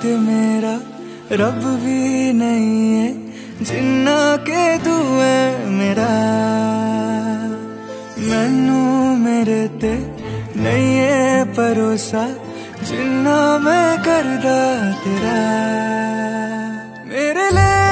ते मेरा रब भी नहीं है जिन्ना के तू है मेरा। मैनू मेरे ते नहीं है भरोसा जिन्ना मैं करदा तेरा। मेरे लिए